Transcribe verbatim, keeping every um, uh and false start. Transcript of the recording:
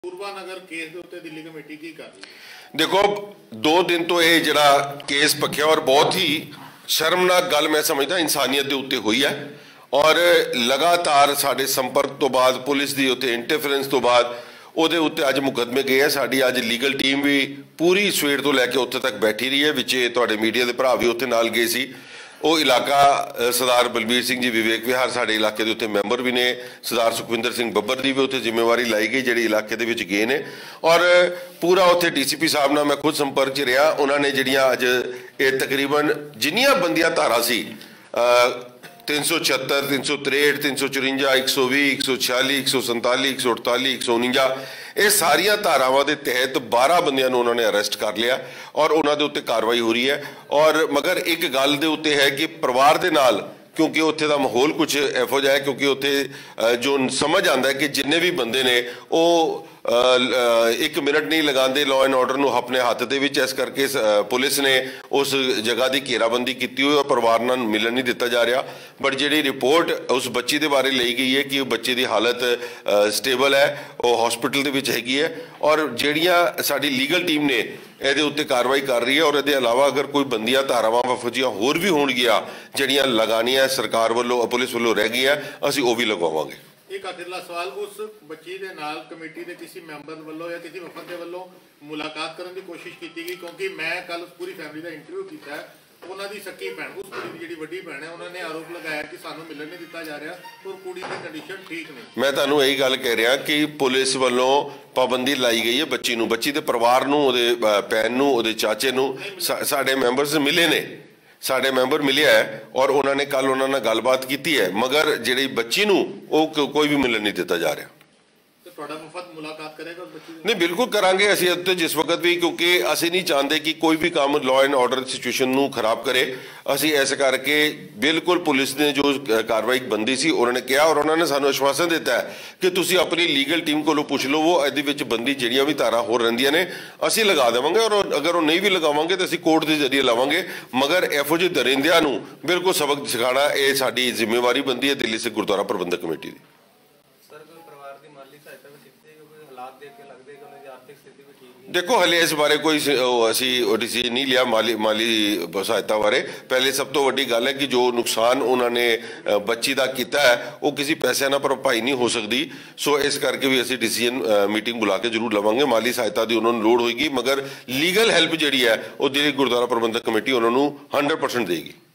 पूर्वा नगर case के उत्ते Delhi committee की कर रही है? देखो दो दिन तो ये जरा केस पक्या और बहुत ही शर्मनाक गल मैं समझदा इंसानियत के उत्ते हुई है और लगातार साडे संपर्क तो बाद पुलिस की उत्ते इंटरफेरेंस तो बाद ਉਹਦੇ ਉੱਤੇ ਅੱਜ ਮੁਕੱਦਮੇ ਗਏ ਆ। ਸਾਡੀ ਅੱਜ ਲੀਗਲ ਟੀਮ ਵੀ ਪੂਰੀ ਸਵੇਰ ਤੋਂ ਲੈ ਕੇ ਉੱਥੇ ਤੱਕ ਬੈਠੀ ਰਹੀ ਹੈ। ਵਿੱਚੇ ਤੁਹਾਡੇ ਮੀਡੀਆ ਦੇ ਭਰਾ ਵੀ ਉੱਥੇ ਨਾਲ ਗਏ ਸੀ। ਉਹ ਇਲਾਕਾ ਸਰਦਾਰ ਬਲਬੀਰ ਸਿੰਘ ਜੀ ਵਿਵੇਕ ਵਿਹਾਰ ਸਾਡੇ ਇਲਾਕੇ ਦੇ ਉੱਤੇ ਮੈਂਬਰ ਵੀ ਨੇ। ਸਰਦਾਰ ਸੁਖਵਿੰਦਰ ਸਿੰਘ ਬੱਬਰ ਦੀ ਵੀ ਉੱਥੇ ਜ਼ਿੰਮੇਵਾਰੀ ਲਾਈ ਗਈ ਜਿਹੜੀ ਇਲਾਕੇ ਦੇ ਵਿੱਚ ਗਏ ਨੇ ਔਰ ਪੂਰਾ ਉੱਥੇ ਡੀਸੀਪੀ ਸਾਹਿਬ ਨਾਲ ਮੈਂ ਖੁਦ ਸੰਪਰਕ 'ਚ ਰਿਹਾ। ਉਹਨਾਂ ਨੇ ਜਿਹੜੀਆਂ ਅੱਜ ਇਹ ਤਕਰੀਬਨ ਜਿੰਨੀਆਂ ਬੰਦੀਆਂ ਧਾਰਾ ਸੀ तीन सौ छिहत्तर तीन सौ तिरेठ तीन सौ चुरंजा एक सौ भी एक सौ छियाली एक सौ संताली एक सौ अड़ताली एक सौ उनंजा ये सारिया धारावां के तहत बारह बंदियां उन्होंने अरेस्ट कर लिया और उन्होंने उत्ते कार्रवाई हो रही है। और मगर एक गल दे उत्ते है कि परिवार दे नाल क्योंकि उत्थे दा माहौल कुछ इहो जिहा है क्योंकि उत्थे जो समझ आता है कि जिन्ने भी बंदे ने वो एक मिनट नहीं लगाते लॉ एंड ऑर्डर नूं अपने हत्थ दे विच। इस करके पुलिस ने उस जगह की घेराबंदी की हुई और परिवार नाल मिलन नहीं दिता जा रहा। बट जिहड़ी रिपोर्ट उस बच्ची के बारे ली गई है कि बच्चे की हालत स्टेबल है, वो हॉस्पिटल दे विच हैगी है और जिहड़ियां साडी लीगल टीम ने ਇਹਦੇ ਉੱਤੇ ਕਾਰਵਾਈ ਕਰ ਰਹੀ है। और ਇਹਦੇ ਇਲਾਵਾ अगर कोई ਬੰਦੀਆਂ ਧਾਰਾਵਾਂ ਵਫਜੀਆਂ ਹੋਰ ਵੀ ਹੋਣਗੀਆਂ ਜਿਹੜੀਆਂ ਲਗਾਣੀਆਂ ਸਰਕਾਰ ਵੱਲੋਂ ਪੁਲਿਸ ਵੱਲੋਂ ਰਹਿ ਗਈਆਂ ਅਸੀਂ ਉਹ ਵੀ ਲਗਵਾਵਾਂਗੇ। एक आखिरला सवाल, उस बच्ची के नाल कमेटी के किसी मैंबर वालों या किसी वफद के वालों मुलाकात करने की कोशिश की गई? क्योंकि मैं कल उस पूरी फैमिली का इंटरव्यू किया है। उन्होंने सकी भैन उस कुड़ी की जी वड्डी भैन है उन्होंने आरोप लगाया कि सानू मिलन नहीं दिता जा रहा और कुड़ी की कंडीशन ठीक नहीं। मैं तुहानू यही गल कह रहा कि पुलिस वालों पाबंदी लाई गई है बच्ची नू, बच्ची के परिवार नू, उहदे भैन नू, उहदे चाचे नू साडे मैंबर्स मिले ने, साडे मैंबर मिले है और उन्होंने कल उन्होंने गलबात की है मगर जिहड़ी बच्ची नू वो कोई भी मिलन नहीं दिता जा रहा। मुलाकात करेगा नहीं बिल्कुल करांगे असीं उत्ते जिस वक्त भी, क्योंकि असीं नहीं चाहते कि कोई भी काम लॉ एंड ऑर्डर सिचुएशन नू खराब करे। असीं इस करके बिल्कुल पुलिस ने जो कार्रवाई बंदी सी उन्होंने कहा और उन्होंने सानू आश्वासन दिता है कि तुसीं अपनी लीगल टीम को पुछ लो वो इहदे विच बंदी जिहड़ियां भी धारा होर रहिंदियां ने असीं लगा देवांगे और अगर वो नहीं भी लगावांगे तो असीं कोर्ट के जरिए लावांगे। मगर इहो जिहे दरिंदियां नू बिल्कुल सबक सिखाना ये साडी जिम्मेवारी बनती है दिल्ली सिख गुरुद्वारा प्रबंधक कमेटी की। देखो हले इस बारे कोई असी डिसीजन नहीं लिया माली माली सहायता बारे। पहले सब तो वड्डी गल है कि जो नुकसान उन्होंने बच्ची का किया है वो किसी पैसे ना भरपाई नहीं हो सकती। सो इस करके भी असी डिसीजन मीटिंग बुला के जरूर लवांगे। माली सहायता की उन्होंने लोड़ होगी मगर लीगल हैल्प जी है वो दिल्ली गुरुद्वारा प्रबंधक कमेटी उन्होंने हंड्रेड परसेंट देगी।